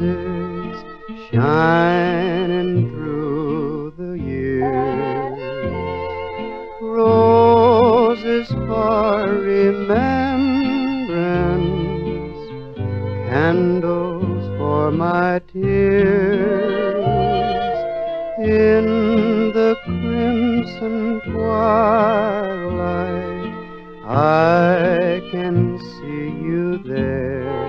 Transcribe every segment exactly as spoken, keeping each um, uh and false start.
roses shining through the years, roses for remembrance, candles for my tears. In the crimson twilight I can see you there.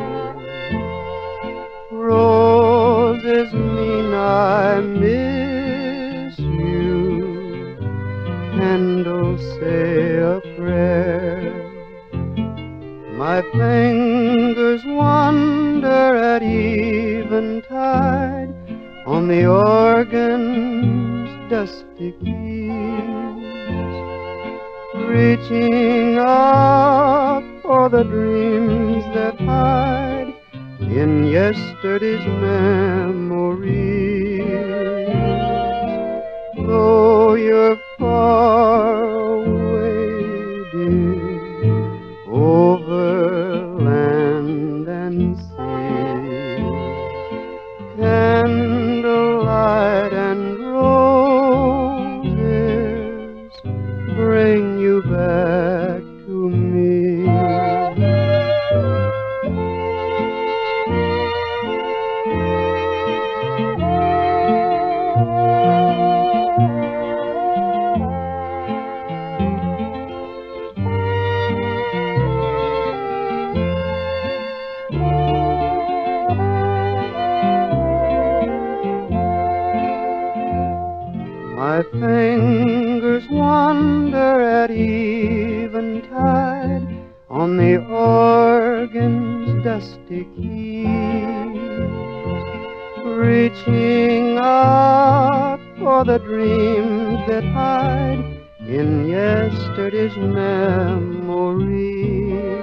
Roses mean I miss you, candles say a prayer. My fingers wander at eventide on the organ's dusty keys, reaching up for the dreams that hide in yesterday's memories. Though you're far away, dear, over land and sea, candlelight and roses bring you back to me. My fingers wander at eventide on the organ's dusty keys, reaching up for the dreams that hide in yesterday's memories.